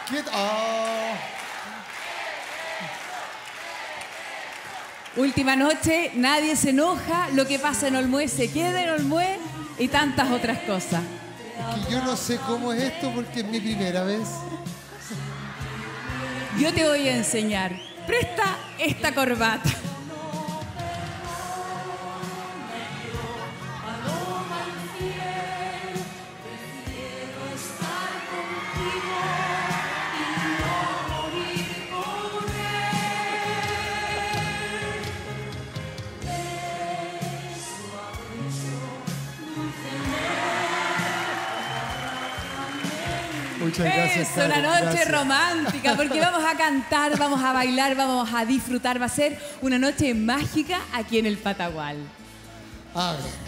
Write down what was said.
¿Qué? Oh. Última noche, nadie se enoja, lo que pasa en Olmué se queda en Olmué y tantas otras cosas. Es que yo no sé cómo es esto porque es mi primera vez. Yo te voy a enseñar. Presta esta corbata. Muchas gracias, Es Karen, una noche gracias. romántica porque vamos a cantar, vamos a bailar, vamos a disfrutar. Va a ser una noche mágica aquí en el Patagual. Ah,